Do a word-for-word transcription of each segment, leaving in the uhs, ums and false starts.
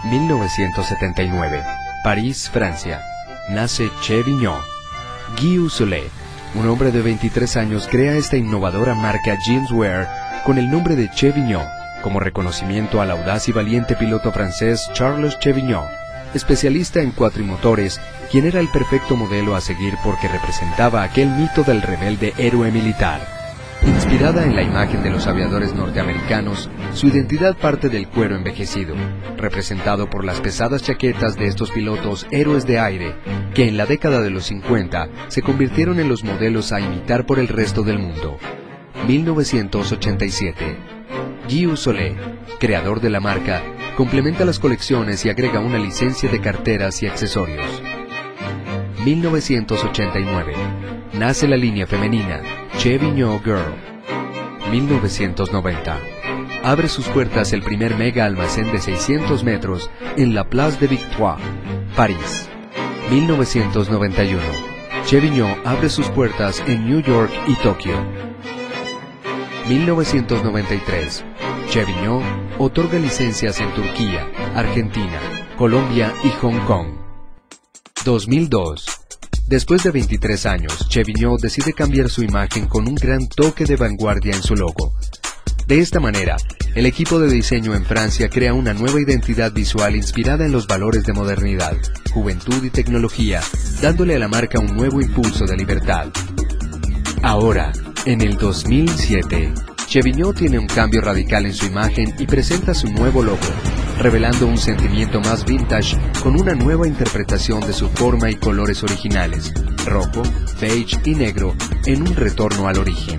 mil novecientos setenta y nueve, París, Francia. Nace Chevignon. Guy Solet, un hombre de veintitrés años, crea esta innovadora marca Jeanswear con el nombre de Chevignon, como reconocimiento al audaz y valiente piloto francés Charles Chevignon, especialista en cuatrimotores, quien era el perfecto modelo a seguir porque representaba aquel mito del rebelde héroe militar. Inspirada en la imagen de los aviadores norteamericanos, su identidad parte del cuero envejecido, representado por las pesadas chaquetas de estos pilotos héroes de aire, que en la década de los cincuenta se convirtieron en los modelos a imitar por el resto del mundo. mil novecientos ochenta y siete. Guy Solet, creador de la marca, complementa las colecciones y agrega una licencia de carteras y accesorios. mil novecientos ochenta y nueve. Nace la línea femenina Chevignon Girl. mil novecientos noventa. Abre sus puertas el primer mega almacén de seiscientos metros en la Place de Victoire, París. mil novecientos noventa y uno. Chevignon abre sus puertas en New York y Tokio. mil novecientos noventa y tres. Chevignon otorga licencias en Turquía, Argentina, Colombia y Hong Kong. dos mil dos. Después de veintitrés años, Chevignon decide cambiar su imagen con un gran toque de vanguardia en su logo. De esta manera, el equipo de diseño en Francia crea una nueva identidad visual inspirada en los valores de modernidad, juventud y tecnología, dándole a la marca un nuevo impulso de libertad. Ahora, en el dos mil siete, Chevignon tiene un cambio radical en su imagen y presenta su nuevo logo, revelando un sentimiento más vintage con una nueva interpretación de su forma y colores originales, rojo, beige y negro, en un retorno al origen.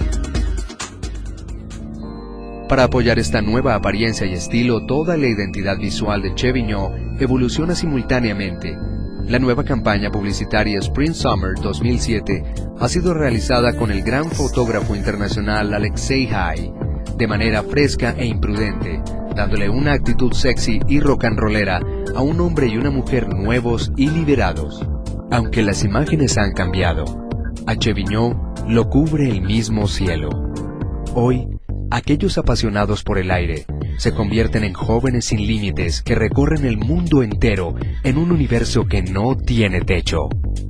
Para apoyar esta nueva apariencia y estilo, toda la identidad visual de Chevignon evoluciona simultáneamente. La nueva campaña publicitaria Spring Summer dos mil siete ha sido realizada con el gran fotógrafo internacional Alexei Haig, de manera fresca e imprudente, dándole una actitud sexy y rock and rollera a un hombre y una mujer nuevos y liberados. Aunque las imágenes han cambiado, a Chevignon lo cubre el mismo cielo. Hoy, aquellos apasionados por el aire se convierten en jóvenes sin límites que recorren el mundo entero en un universo que no tiene techo.